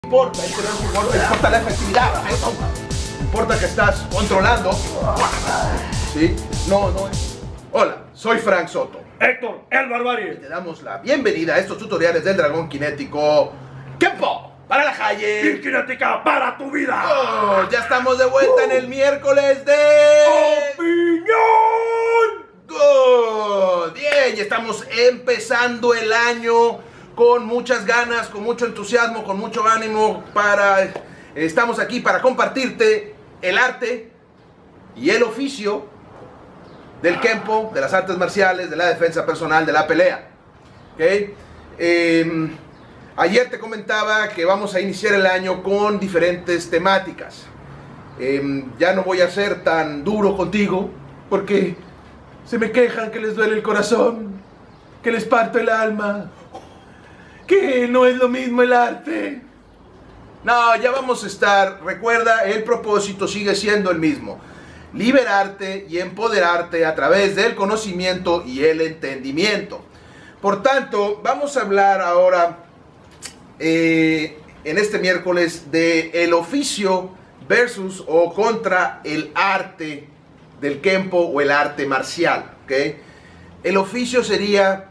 importa, importa la efectividad, no importa que estás controlando. ¿Sí? No. Hola, soy Frank Soto. Héctor, el Barbarie. Te damos la bienvenida a estos tutoriales del dragón cinético. ¡Kempo! ¡Para la calle! Y cinética para tu vida. Oh, ya estamos de vuelta en el miércoles de... ¡Opinión! ¡Good! Bien, ya estamos empezando el año con muchas ganas, con mucho entusiasmo, con mucho ánimo estamos aquí para compartirte el arte y el oficio del Kempo, de las artes marciales, de la defensa personal, de la pelea. ¿Okay? Ayer te comentaba que vamos a iniciar el año con diferentes temáticas. Ya no voy a ser tan duro contigo porque se me quejan que les duele el corazón, que les parto el alma, que no es lo mismo el arte. No, ya vamos a estar, recuerda, el propósito sigue siendo el mismo: liberarte y empoderarte a través del conocimiento y el entendimiento. Por tanto, vamos a hablar ahora en este miércoles de el oficio versus o contra el arte del Kempo o el arte marcial. ¿Okay? El oficio sería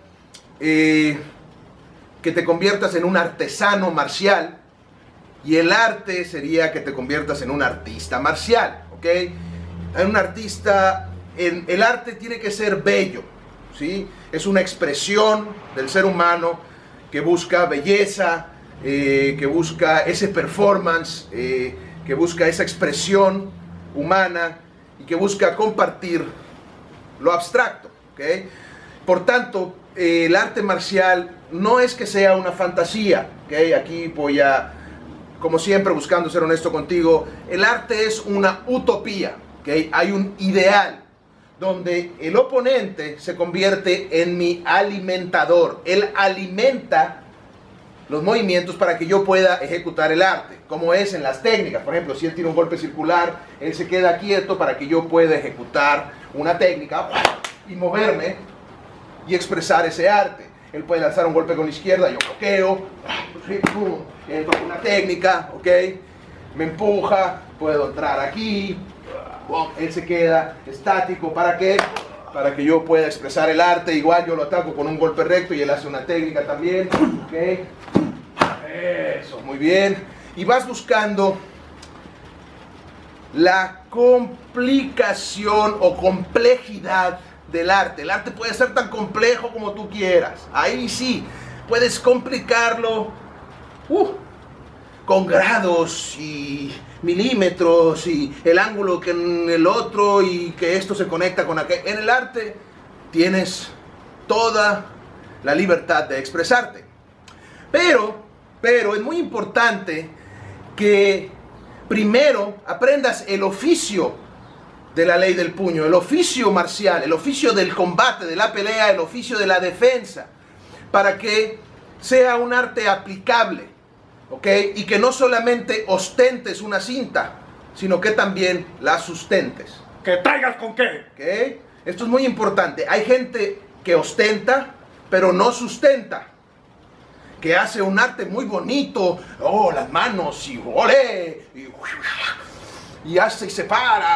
que te conviertas en un artesano marcial, y el arte sería que te conviertas en un artista marcial. ¿Okay? En un artista, el arte tiene que ser bello, ¿sí? Es una expresión del ser humano que busca belleza, que busca ese performance, que busca esa expresión humana y que busca compartir lo abstracto. ¿Okay? Por tanto, el arte marcial no es que sea una fantasía. ¿Okay? Aquí voy a, como siempre, buscando ser honesto contigo, el arte es una utopía. ¿Okay? Hay un ideal donde el oponente se convierte en mi alimentador. Él alimenta los movimientos para que yo pueda ejecutar el arte, como es en las técnicas. Por ejemplo, si él tira un golpe circular, él se queda quieto para que yo pueda ejecutar una técnica y moverme y expresar ese arte. Él puede lanzar un golpe con la izquierda, yo bloqueo, entro con una técnica, ¿ok? Me empuja, puedo entrar aquí, él se queda estático. ¿Para qué? Para que yo pueda expresar el arte. Igual yo lo ataco con un golpe recto y él hace una técnica también, ¿ok? Eso, muy bien. Y vas buscando la complicación o complejidad del arte. El arte puede ser tan complejo como tú quieras. Ahí sí, puedes complicarlo con grados y milímetros y el ángulo que en el otro y que esto se conecta con aquel. En el arte tienes toda la libertad de expresarte. Pero es muy importante que primero aprendas el oficio de la ley del puño, el oficio marcial, el oficio del combate, de la pelea, el oficio de la defensa, para que sea un arte aplicable, ¿ok? Y que no solamente ostentes una cinta, sino que también la sustentes. ¿Que traigas con qué? ¿Ok? Esto es muy importante. Hay gente que ostenta, pero no sustenta, que hace un arte muy bonito, las manos, y olé, y hace y se para,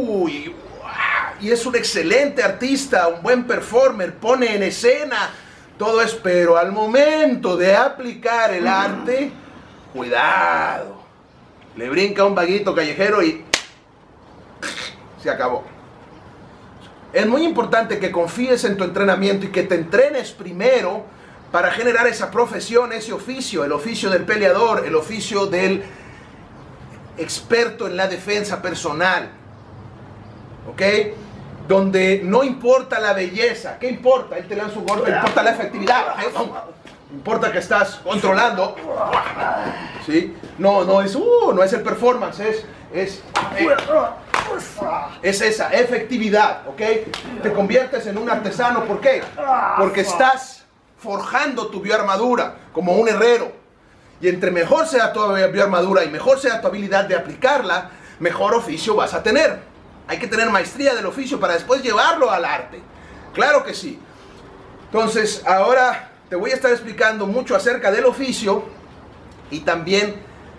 y es un excelente artista, un buen performer, pone en escena, todo es, pero al momento de aplicar el arte, cuidado, le brinca un vaguito callejero y se acabó. Es muy importante que confíes en tu entrenamiento y que te entrenes primero para generar esa profesión, ese oficio, el oficio del peleador, el oficio del experto en la defensa personal. ¿Ok? Donde no importa la belleza. ¿Qué importa? Él te lanza un golpe, importa la efectividad. Importa que estás controlando. ¿Sí? No es el performance, es esa efectividad. ¿Ok? Te conviertes en un artesano. ¿Por qué? Porque estás forjando tu bioarmadura como un herrero. Y entre mejor sea tu bioarmadura y mejor sea tu habilidad de aplicarla, mejor oficio vas a tener. Hay que tener maestría del oficio para después llevarlo al arte. Claro que sí. Entonces, ahora te voy a estar explicando mucho acerca del oficio y también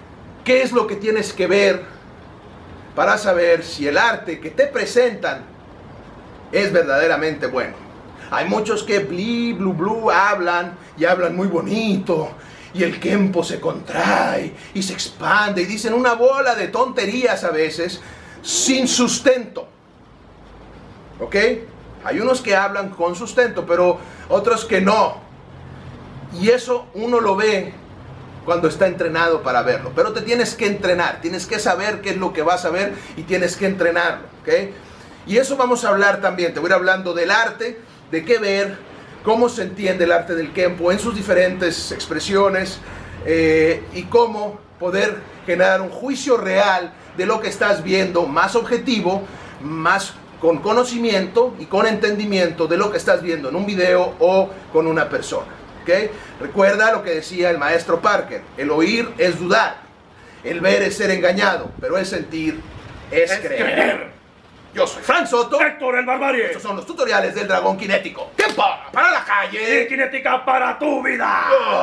¿Qué es lo que tienes que ver para saber si el arte que te presentan es verdaderamente bueno? Hay muchos que blu blu hablan y hablan muy bonito, y el Kenpo se contrae y se expande y dicen una bola de tonterías a veces sin sustento. ¿Ok? Hay unos que hablan con sustento, pero otros que no. Y eso uno lo ve cuando está entrenado para verlo. Pero te tienes que entrenar, tienes que saber qué es lo que vas a ver y tienes que entrenarlo. ¿Ok? Y eso vamos a hablar también. Te voy a ir hablando del arte, de qué ver, cómo se entiende el arte del Kenpo en sus diferentes expresiones y cómo poder generar un juicio real de lo que estás viendo, más objetivo, más con conocimiento y con entendimiento de lo que estás viendo en un video o con una persona. ¿Okay? Recuerda lo que decía el maestro Parker: el oír es dudar, el ver es ser engañado, pero el sentir es creer. Yo soy Frank Soto. Héctor el Barbarie. Estos son los tutoriales del dragón kinético. ¡Kenpo para la calle! Y cinética para tu vida.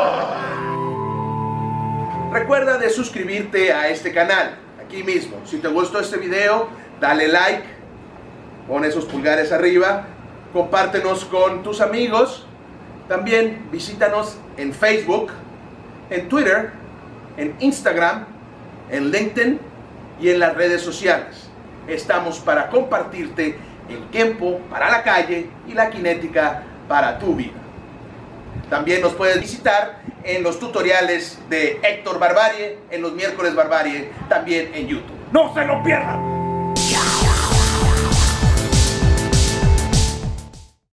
Recuerda de suscribirte a este canal, aquí mismo. Si te gustó este video, dale like, pon esos pulgares arriba, compártenos con tus amigos. También visítanos en Facebook, en Twitter, en Instagram, en LinkedIn y en las redes sociales. Estamos para compartirte el Kenpo para la calle y la cinética para tu vida. También nos puedes visitar en los tutoriales de Héctor Barbarie, en los miércoles Barbarie, también en YouTube. ¡No se lo pierdan!